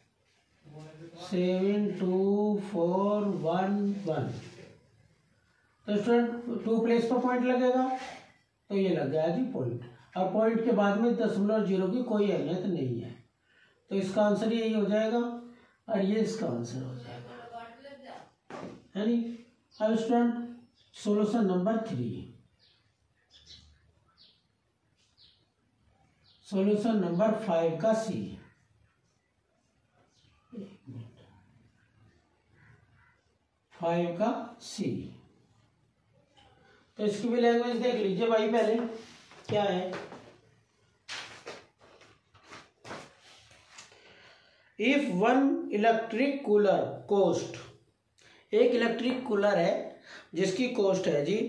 7 2 4 1 1। तो स्टूडेंट 2 प्लेस पर पॉइंट लगेगा तो ये लग गया जी पॉइंट, और पॉइंट के बाद में 0.0 की कोई अहमियत नहीं है, तो इसका आंसर यही हो जाएगा और ये इसका आंसर हो जाएगा, है नी। अब student solution number 3, solution number 5 का सी। 5 का सी, तो इसकी भी लैंग्वेज देख लीजिए भाई। पहले क्या है, if one electric cooler cost, एक इलेक्ट्रिक कूलर है जिसकी कॉस्ट है जी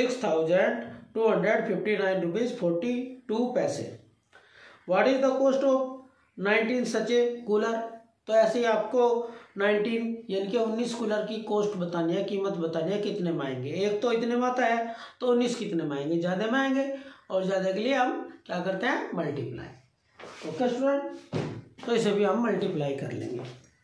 6259 रुपीज 42 पैसे। What is the cost of 19 such a cooler. तो ऐसे ही आपको 19 यानी कि 19 कूलर की कॉस्ट बतानी है, कीमत बतानी है कितने में आएंगे। एक तो इतने में आता है तो 19 कितने में आएंगे, ज़्यादा में आएंगे, और ज़्यादा के लिए हम क्या करते हैं, मल्टीप्लाई। ओके स्टूडेंट, तो इसे भी हम मल्टीप्लाई कर लेंगे।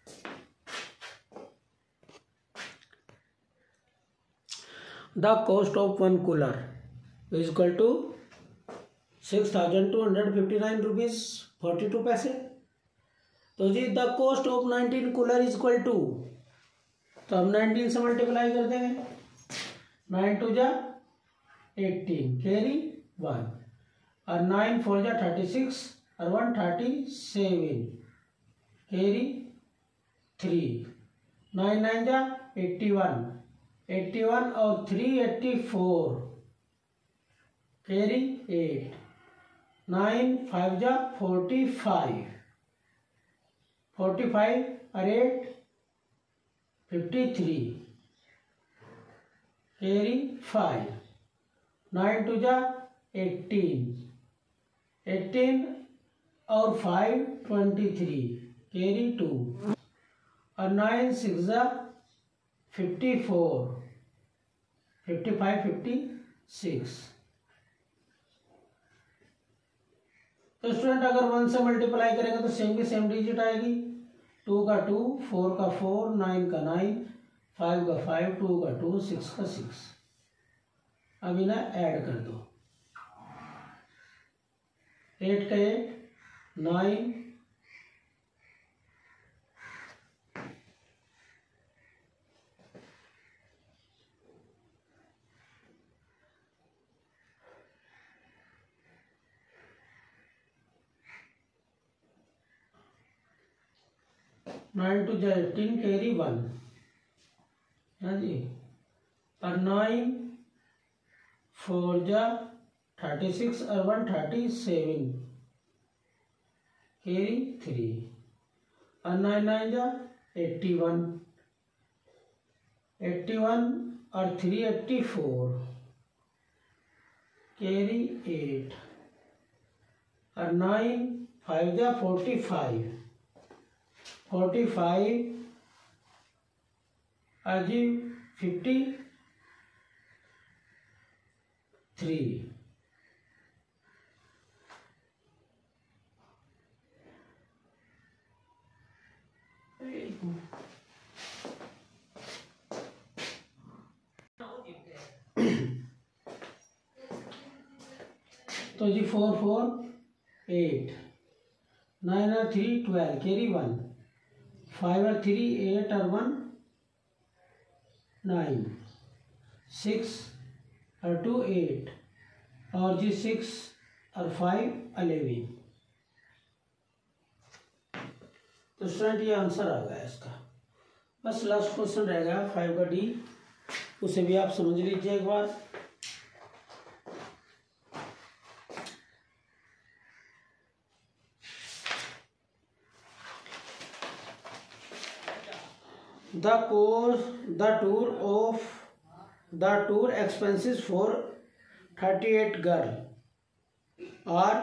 The cost of 1 cooler is equal to 6259 rupees 42 पैसे। तो जी the cost of 19 cooler is equal to, तो हम 19 से मल्टीप्लाई कर देंगे, 9 2 जा 18 कैरी 1 और 9 4 जा 36 और 1 37 कैरी 3, 9 9 जा 81 81 और 3 84 कैरी 8, 9 5 जा 45 45 और 8 53 कैरी 5, 9 2 जा 18 18 और 5 23 कैरी 2 और 9 6 जा 54 55 56। तो स्टूडेंट अगर 1 से मल्टीप्लाई करेगा तो सेम की सेम डिजिट आएगी, 2 का 2 4 का 4 9 का 9 5 का 5 2 का 2 6 का 6। अब इन्हें ऐड कर दो, 8 का 8 9 9 2 जा 18 कैरी 1, हाँ जी, और 9 4 जा 36 और 1 37 कैरी 3 और 9 9 जा 81 81 और 3 84 कैरी 8 और 9 5 जा 45 45 अजी 53 तो जी 4 4 8 9 और 3 12 कैरी 1 5 और 3 8 और 1 9 6 और 2 8 और जी 6 और 5 11। तो स्टूडेंट ये आंसर आ गया इसका। बस लास्ट क्वेश्चन रह गया 5 का डी, उसे भी आप समझ लीजिए एक बार। The tour expenses for 38 girl are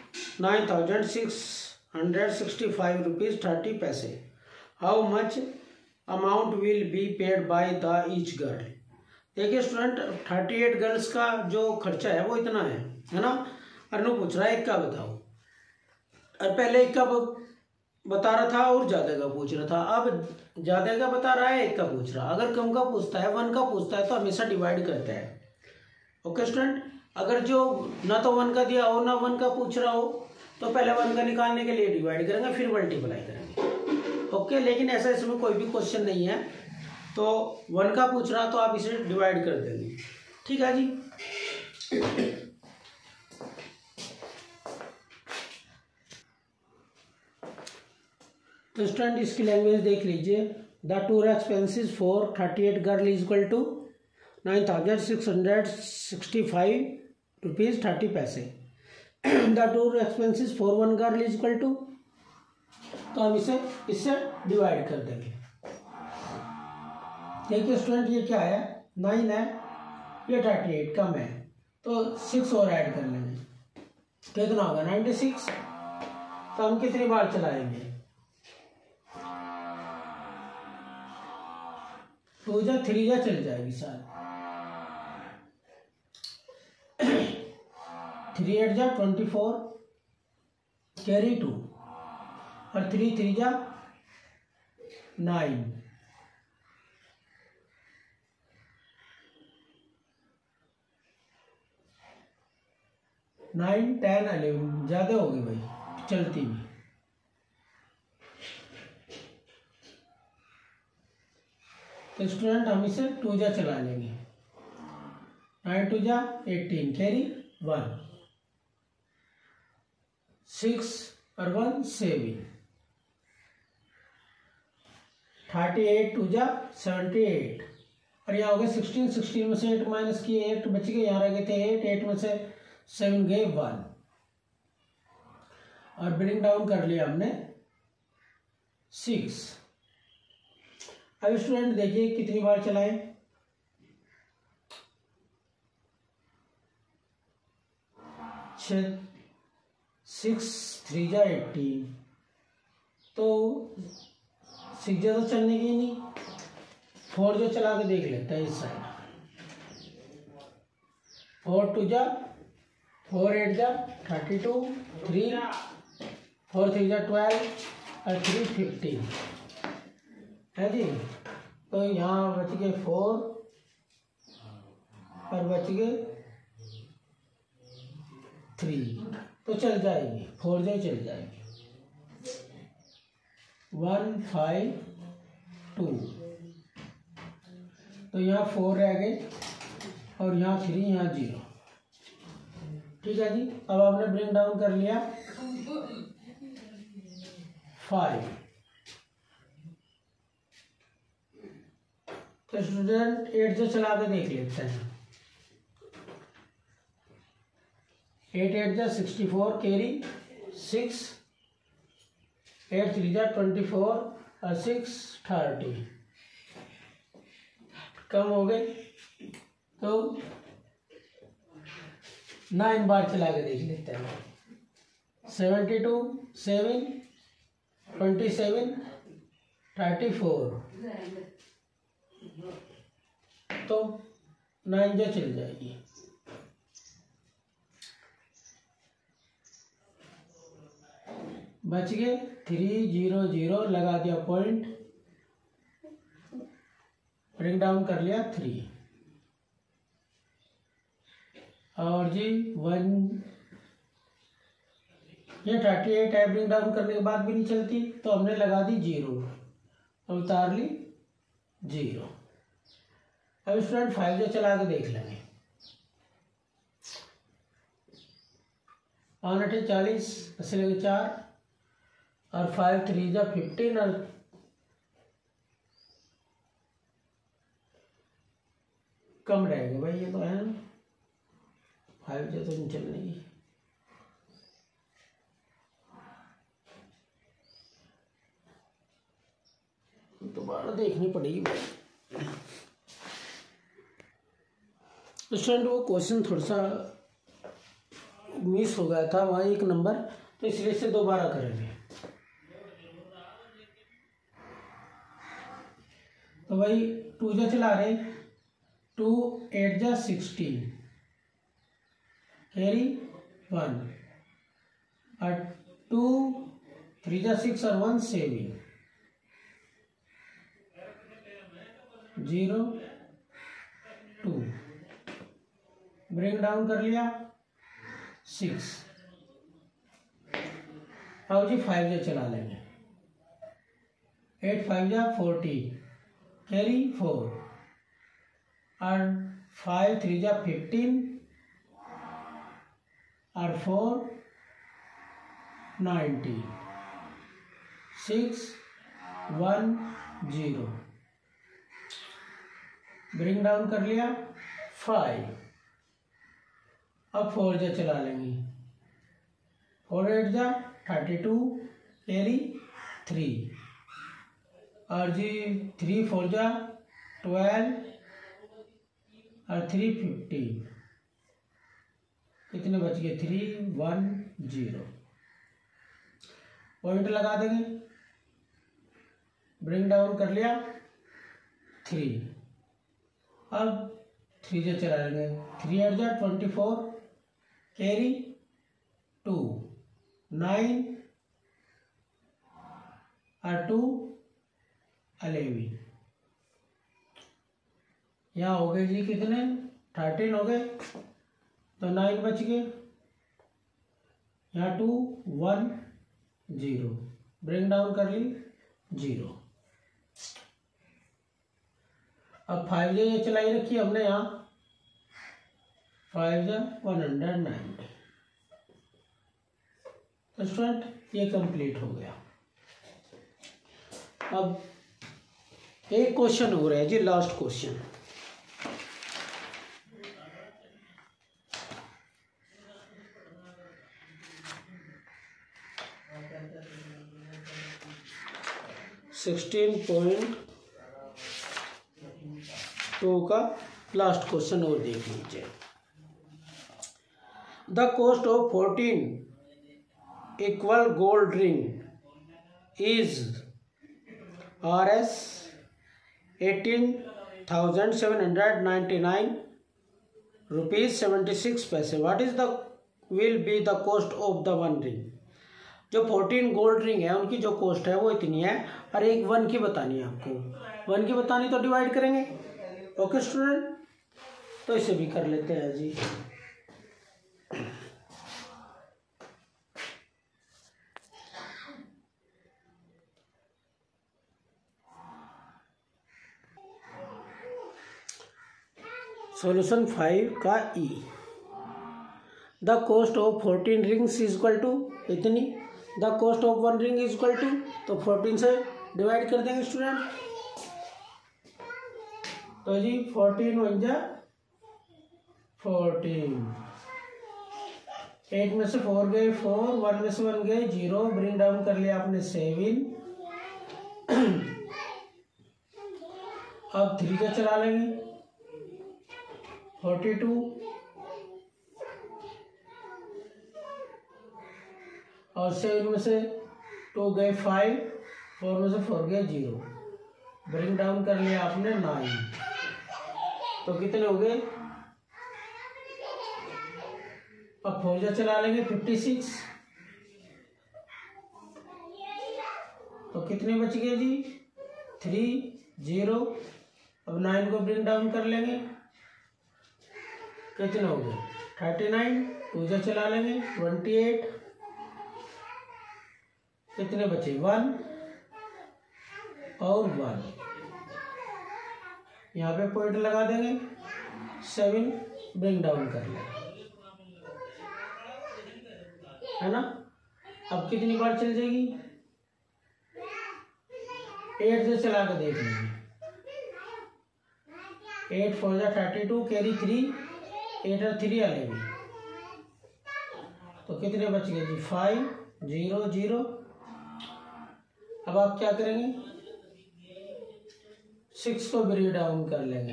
9,665 rupees 30 paise. How much amount will be paid by the each girl? देखिए स्टूडेंट 38 गर्ल्स का जो खर्चा है वो इतना है ना। अरनू पूछ रहा है एक का बताओ, और पहले एक का बता रहा था और ज्यादा का पूछ रहा था, अब ज्यादा का बता रहा है एक का पूछ रहा। अगर कम का पूछता है 1 का पूछता है तो हमेशा डिवाइड करते हैं। ओके स्टूडेंट, अगर जो ना तो 1 का दिया हो ना 1 का पूछ रहा हो तो पहले 1 का निकालने के लिए डिवाइड करेंगे फिर मल्टीप्लाई करेंगे। ओके, लेकिन ऐसा इसमें कोई भी क्वेश्चन नहीं है, तो 1 का पूछ रहा तो आप इसे डिवाइड कर देंगे। ठीक है जी। तो स्टूडेंट इसकी लैंग्वेज देख लीजिए। The tour expenses for 38 girl is equal to 9,665 rupees 30 पैसे। The tour expenses for 1 girl is equal to, तो हम इसे इससे डिवाइड कर देंगे। देखिए स्टूडेंट ये क्या है, 9 है, ये 38 कम है तो 6 और ऐड कर लेंगे, कितना होगा 96। तो हम कितनी बार चलाएंगे, 2 जा 3 जा चल जाएगी साथ, 3 8 जा 24 कैरी 2 और 3 3 जा 9 9 10 11 ज्यादा होगी भाई चलती भी। तो स्टूडेंट हम इसे 2 जा चला लेंगे। 9 2 जा 18 कैरी 1, 6 और 1 7, 38 2 जा 78 और यहाँ हो गए 16, 16 में से 8 माइनस किए 8 बच गए, यहाँ रह गए थे 8, 8 में से 7 गए 1 और ब्रिंग डाउन कर लिया हमने 6। अब स्टूडेंट देखिए कितनी बार चलाएं, 6 3 जा 18, तो 6 जा तो चलने की नहीं, 4 जो चला के देख लेते हैं इस साइड। 4 2 जा 4 8 जा 32, 3 4 3 जा 12 और 3 15 है जी। तो यहाँ बच गए 4 और बच गए 3, तो चल जाएगी 4 जो चल जाएगी। 1 5 2, तो यहाँ 4 रह गए और यहाँ 3, यहाँ 0। ठीक है जी। अब आपने ब्रिंग डाउन कर लिया 5। तो स्टूडेंट 8 जो चला के देख लेते हैं। 8 8 जा 64 कैरी 6, 8 3 जा 24 और 6 30 कम हो गए, तो 9 बार चला के देख लेते हैं। 72 7 27 34, तो 9 जो चल जाएगी। बच गए 3 0 0, लगा दिया पॉइंट, ब्रेक डाउन कर लिया 3 और जी 1, ये 38 है, ब्रिंग डाउन करने के बाद भी नहीं चलती तो हमने लगा दी 0 और उतार ली 0। अब स्टूडेंट 5 जो चला के देख लेंगे। 5 8 40 अस्सी लगे 4 और 5 3 जा 15 और कम रहेगा भाई, ये तो है ना 5 जो तो नहीं चलने की। दोबारा देखनी पड़ेगी भाई। स्टूडेंट वो क्वेश्चन थोड़ा सा मिस हो गया था वहाँ एक नंबर, तो इसलिए से दोबारा करेंगे। तो भाई 2 जो चला रहे 2 8 जा 16 कैरी 1 और 2 3 जा 6 और 1 7 0 2, ब्रिंग डाउन कर लिया 6। अब जी 5 जो चला लेंगे। 8 5 जा 40 कैरी 4 और 5 3 जा 15 और 4 90 6 1 0, ब्रिंग डाउन कर लिया 5। अब 4 जो चला लेंगे। 4 8 जा 32 कैरी 3 और जी 3 4 जा 12 और 3 15, कितने बच गए 3 1 0, पॉइंट लगा देंगे, ब्रिंग डाउन कर लिया 3। अब 3 जो चला लेंगे। 3 8 जा 24 कैरी 2 9 और 2 11, यहाँ हो गए जी कितने 13 हो गए, तो 9 बच गए, यहाँ 2 1 0, ब्रिंग डाउन कर ली 0। अब 5 ये चलाई रखी हमने यहाँ, 5 190। तो स्टूडेंट ये कंप्लीट हो गया। अब एक क्वेश्चन हो रहा है जी, लास्ट क्वेश्चन। (16.2) का लास्ट क्वेश्चन और देख लीजिए। The cost of 14 equal gold ring is Rs 18,799 rupees 76 पैसे। What is the will be the cost of the one ring. जो 14 गोल्ड रिंग है उनकी जो कॉस्ट है वो इतनी है, और एक 1 की बतानी है आपको। 1 की बतानी तो डिवाइड करेंगे। ओके स्टूडेंट, तो इसे भी कर लेते हैं जी। सॉल्यूशन 5 का E. The cost of 14 rings is equal to इतनी, the cost of 1 ring is equal to, तो 14 से डिवाइड कर देंगे स्टूडेंट। तो जी 14 1 जा 14, 8 में से 4 गए 4, 1 में से 1 गए 0, ब्रिंग डाउन कर लिया आपने 7। अब 3 का चला लेंगे 42, और 7 में से 2 गए 5, 4 में से 4 गए 0, ब्रिंग डाउन कर लिया आपने 9। तो कितने हो गए, अब 4 चला लेंगे 56, तो कितने बच गए जी 3 0। अब 9 को ब्रिंग डाउन कर लेंगे, कितने हो गए 39, 2 चला लेंगे 28, कितने बचे 1 और 1, यहाँ पे पॉइंट लगा देंगे 7, ब्रिंग डाउन कर लेंगे, है ना। अब कितनी बार चल जाएगी, 8 से चला कर देख लेंगे, 8 4 32, कैरी 3, 8 और 3 आ लेंगे, तो कितने बच गए जी 5 0 0। अब आप क्या करेंगे, 6 को ब्रिंग डाउन कर लेंगे,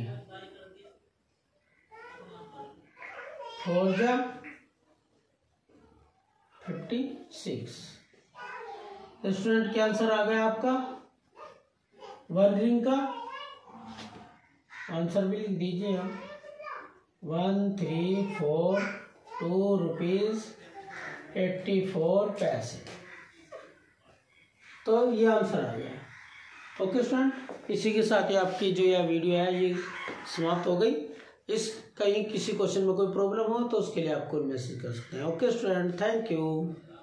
4 56। तो स्टूडेंट क्या आंसर आ गया आपका 1 रिंग का। आंसर भी लिख दीजिए हम, 1342 रुपीज 84 पैसे। तो ये आंसर आ गया। ओके स्टूडेंट, इसी के साथ ही आपकी जो यह वीडियो है ये समाप्त हो गई। इस कहीं किसी क्वेश्चन में कोई प्रॉब्लम हो तो उसके लिए आप कोई मैसेज कर सकते हैं। Okay student, thank you.